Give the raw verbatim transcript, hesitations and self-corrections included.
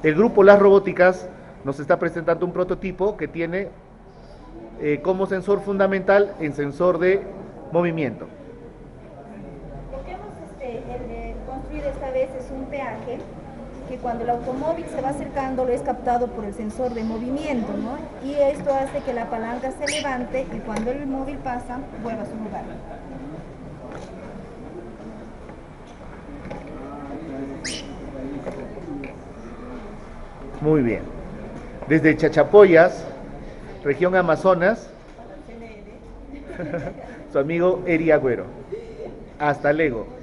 El grupo Las Robóticas nos está presentando un prototipo que tiene eh, como sensor fundamental el sensor de movimiento. Lo que hemos este, el, eh, construido esta vez es un peaje que cuando el automóvil se va acercando lo es captado por el sensor de movimiento, ¿no? Y esto hace que la palanca se levante y cuando el móvil pasa, vuelva a su lugar. Muy bien. Desde Chachapoyas, región Amazonas, su amigo Eri Agüero. Hasta luego.